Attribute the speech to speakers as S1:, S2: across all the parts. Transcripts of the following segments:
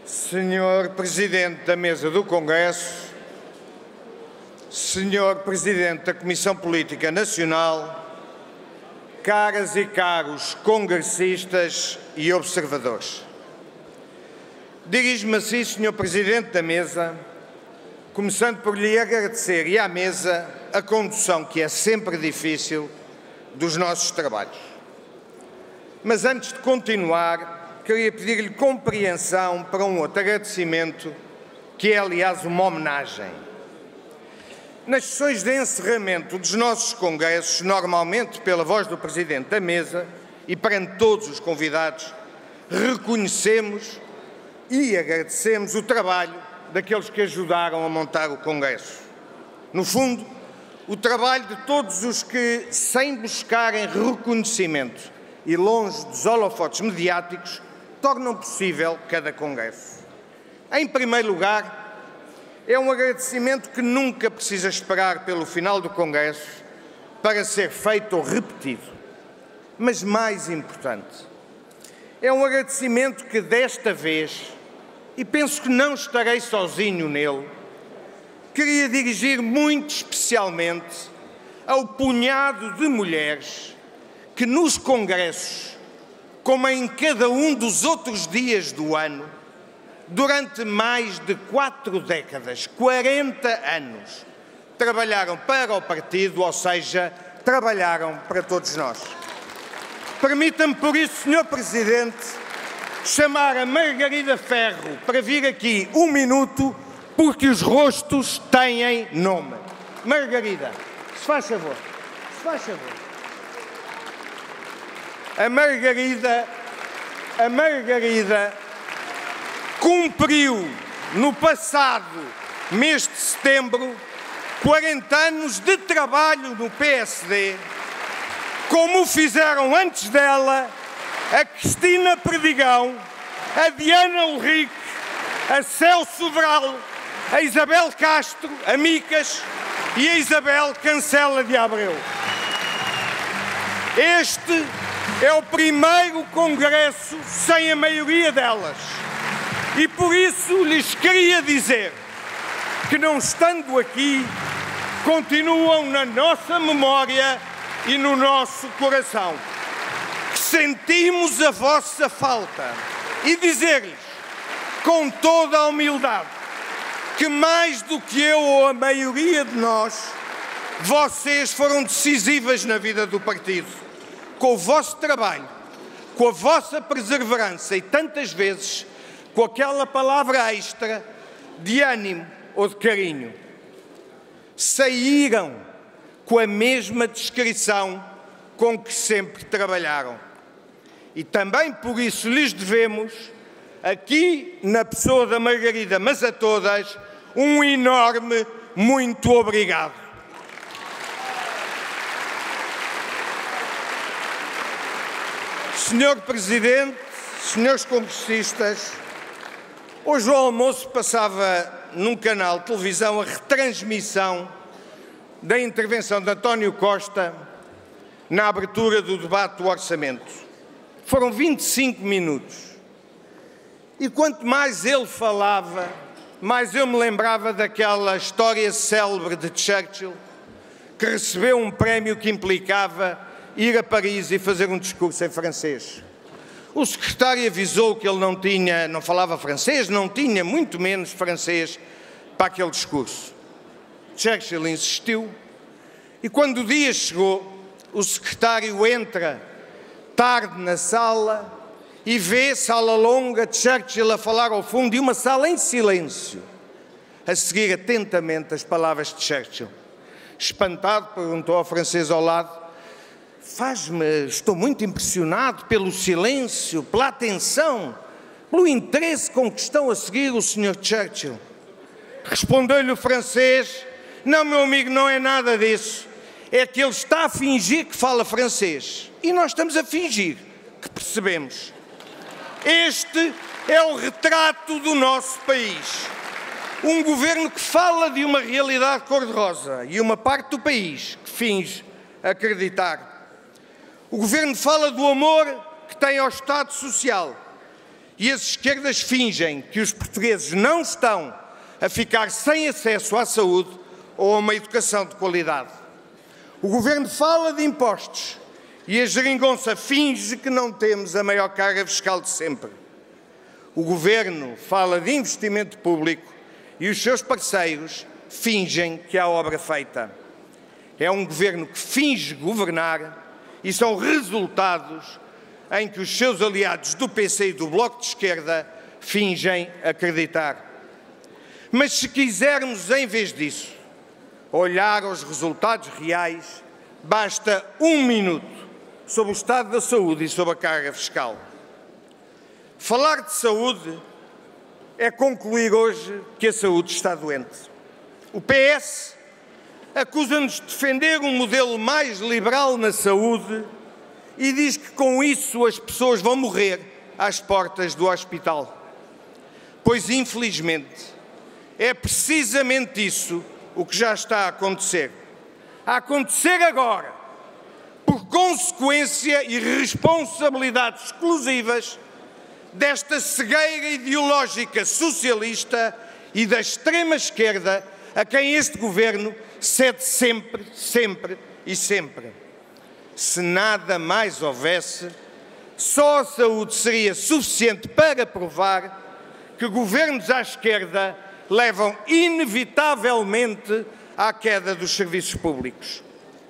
S1: Senhor Presidente da Mesa do Congresso, Senhor Presidente da Comissão Política Nacional, caras e caros congressistas e observadores. Dirijo-me a si, Senhor Presidente da Mesa, começando por lhe agradecer e à Mesa a condução, que é sempre difícil, dos nossos trabalhos. Mas antes de continuar, queria pedir-lhe compreensão para um outro agradecimento, que é, aliás, uma homenagem. Nas sessões de encerramento dos nossos congressos, normalmente pela voz do Presidente da Mesa e perante todos os convidados, reconhecemos e agradecemos o trabalho daqueles que ajudaram a montar o Congresso. No fundo, o trabalho de todos os que, sem buscarem reconhecimento e longe dos holofotes mediáticos, tornam possível cada Congresso. Em primeiro lugar, é um agradecimento que nunca precisa esperar pelo final do Congresso para ser feito ou repetido. Mas mais importante, é um agradecimento que desta vez, e penso que não estarei sozinho nele, queria dirigir muito especialmente ao punhado de mulheres que nos congressos, como em cada um dos outros dias do ano, durante mais de 4 décadas, 40 anos, trabalharam para o partido, ou seja, trabalharam para todos nós. Permita-me, por isso, Sr. Presidente, chamar a Margarida Ferro para vir aqui um minuto, porque os rostos têm nome. Margarida, se faz favor, se faz favor. A Margarida cumpriu no passado mês de setembro 40 anos de trabalho no PSD, como fizeram antes dela a Cristina Perdigão, a Diana Ulrich, a Celso Sobral, a Isabel Castro, a Micas e a Isabel Cancela de Abreu. Este é o primeiro congresso sem a maioria delas. E por isso lhes queria dizer que, não estando aqui, continuam na nossa memória e no nosso coração. Que sentimos a vossa falta e dizer-lhes, com toda a humildade, que mais do que eu ou a maioria de nós, vocês foram decisivas na vida do partido, com o vosso trabalho, com a vossa perseverança e tantas vezes com aquela palavra extra de ânimo ou de carinho. Saíram com a mesma descrição com que sempre trabalharam. E também por isso lhes devemos, aqui na pessoa da Margarida, mas a todas, um enorme muito obrigado. Senhor Presidente, senhores congressistas, hoje ao almoço passava num canal de televisão a retransmissão da intervenção de António Costa na abertura do debate do orçamento. Foram 25 minutos. E quanto mais ele falava, mais eu me lembrava daquela história célebre de Churchill, que recebeu um prémio que implicava ir a Paris e fazer um discurso em francês. O secretário avisou que ele não falava francês, não tinha muito menos francês para aquele discurso. Churchill insistiu e, quando o dia chegou, o secretário entra tarde na sala e vê sala longa, Churchill a falar ao fundo e uma sala em silêncio, a seguir atentamente as palavras de Churchill. Espantado, perguntou ao francês ao lado, estou muito impressionado pelo silêncio, pela atenção, pelo interesse com que estão a seguir o Sr. Churchill. Respondeu-lhe o francês, não, meu amigo, não é nada disso. É que ele está a fingir que fala francês. E nós estamos a fingir que percebemos. Este é o retrato do nosso país. Um governo que fala de uma realidade cor-de-rosa e uma parte do país que finge acreditar. O governo fala do amor que tem ao Estado Social E as esquerdas fingem que os portugueses não estão a ficar sem acesso à saúde ou a uma educação de qualidade. O Governo fala de impostos e a geringonça finge que não temos a maior carga fiscal de sempre. O Governo fala de investimento público e os seus parceiros fingem que há obra feita. É um Governo que finge governar e são resultados em que os seus aliados do PC e do Bloco de Esquerda fingem acreditar. Mas se quisermos, em vez disso, olhar aos resultados reais, basta 1 minuto sobre o estado da saúde e sobre a carga fiscal. Falar de saúde é concluir hoje que a saúde está doente. O PS acusa-nos de defender um modelo mais liberal na saúde e diz que com isso as pessoas vão morrer às portas do hospital. Pois, infelizmente, é precisamente isso o que já está a acontecer. A acontecer agora, por consequência e responsabilidades exclusivas desta cegueira ideológica socialista e da extrema-esquerda a quem este Governo cede sempre, sempre e sempre. Se nada mais houvesse, só a saúde seria suficiente para provar que governos à esquerda levam inevitavelmente à queda dos serviços públicos.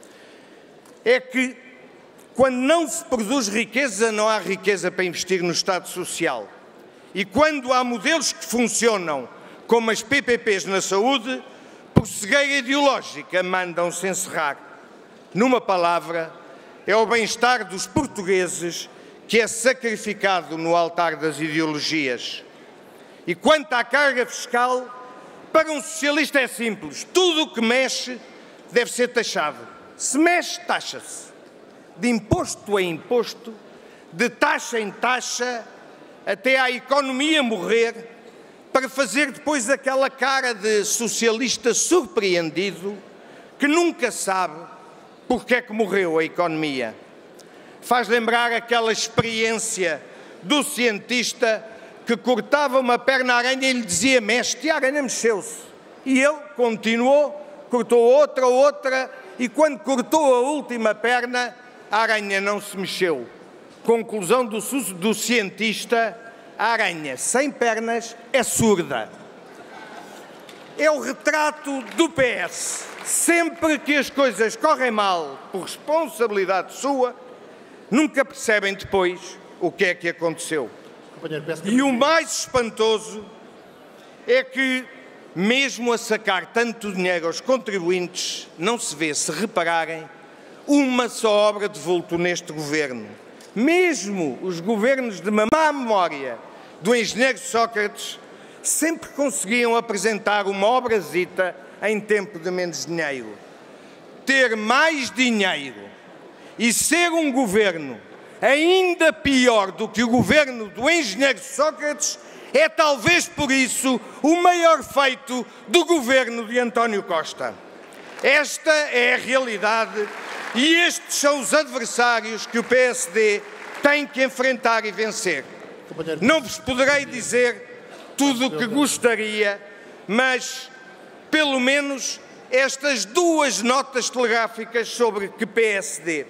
S1: É que, quando não se produz riqueza, não há riqueza para investir no Estado Social. E quando há modelos que funcionam, como as PPPs na saúde, por cegueira ideológica, mandam-se encerrar. Numa palavra, é o bem-estar dos portugueses que é sacrificado no altar das ideologias. E quanto à carga fiscal, para um socialista é simples. Tudo o que mexe deve ser taxado. Se mexe, taxa-se. De imposto em imposto, de taxa em taxa, até à economia morrer, para fazer depois aquela cara de socialista surpreendido que nunca sabe porque é que morreu a economia. Faz lembrar aquela experiência do cientista que cortava uma perna à aranha e lhe dizia: mexe, e a aranha mexeu-se. E ele continuou, cortou outra, e quando cortou a última perna, a aranha não se mexeu. Conclusão do cientista: a aranha sem pernas é surda. É o retrato do PS. Sempre que as coisas correm mal por responsabilidade sua, nunca percebem depois o que é que aconteceu. E o mais espantoso é que, mesmo a sacar tanto dinheiro aos contribuintes, não se vê, se repararem, uma só obra de vulto neste governo. Mesmo os governos de má memória do engenheiro Sócrates sempre conseguiam apresentar uma obrazita em tempo de menos dinheiro. Ter mais dinheiro e ser um governo ainda pior do que o governo do engenheiro Sócrates é talvez por isso o maior feito do governo de António Costa. Esta é a realidade e estes são os adversários que o PSD tem que enfrentar e vencer. Não vos poderei dizer tudo o que gostaria, mas pelo menos estas 2 notas telegráficas sobre que PSD.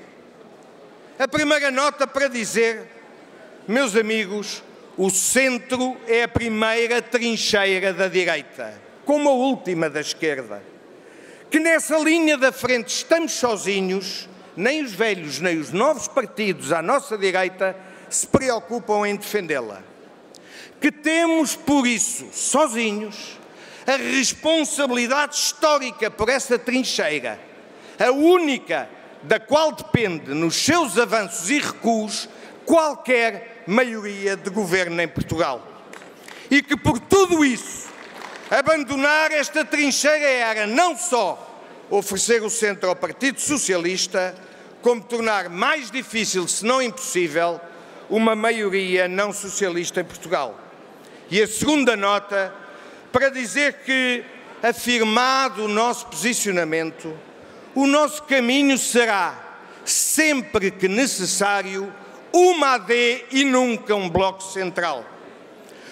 S1: A primeira nota para dizer, meus amigos, o centro é a primeira trincheira da direita, como a última da esquerda. Que nessa linha da frente estamos sozinhos, nem os velhos nem os novos partidos à nossa direita se preocupam em defendê-la. Que temos, por isso, sozinhos, a responsabilidade histórica por essa trincheira, a única da qual depende, nos seus avanços e recuos, qualquer maioria de governo em Portugal. E que por tudo isso, abandonar esta trincheira era não só oferecer o centro ao Partido Socialista, como tornar mais difícil, se não impossível, uma maioria não socialista em Portugal. E a segunda nota, para dizer que, afirmado o nosso posicionamento, o nosso caminho será, sempre que necessário, uma AD e nunca um bloco central.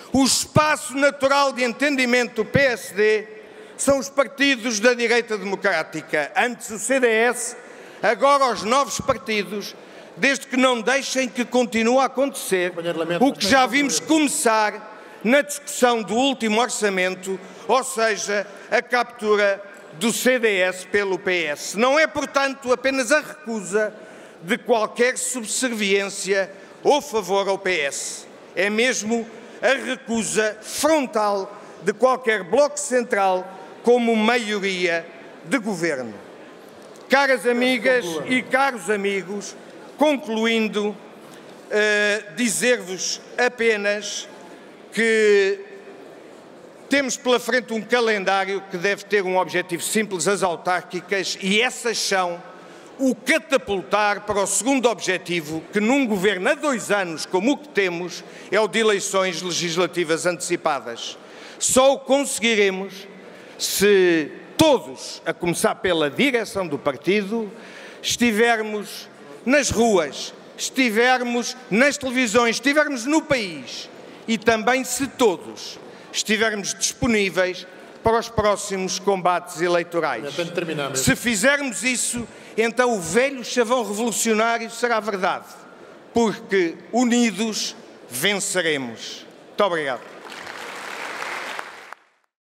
S1: O espaço natural de entendimento do PSD são os partidos da direita democrática. Antes o CDS, agora os novos partidos, desde que não deixem que continue a acontecer o que já vimos começar na discussão do último orçamento, ou seja, a captura do CDS pelo PS. Não é, portanto, apenas a recusa de qualquer subserviência ou favor ao PS. É mesmo a recusa frontal de qualquer bloco central como maioria de governo. Caras amigas e caros amigos, concluindo, dizer-vos apenas que temos pela frente um calendário que deve ter um objetivo simples, as autárquicas, e essas são o catapultar para o segundo objetivo, que num governo há 2 anos como o que temos, é o de eleições legislativas antecipadas. Só o conseguiremos se todos, a começar pela direção do partido, estivermos nas ruas, estivermos nas televisões, estivermos no país e também se todos estivermos disponíveis para os próximos combates eleitorais. Se fizermos isso, então o velho chavão revolucionário será verdade, porque unidos venceremos. Muito obrigado.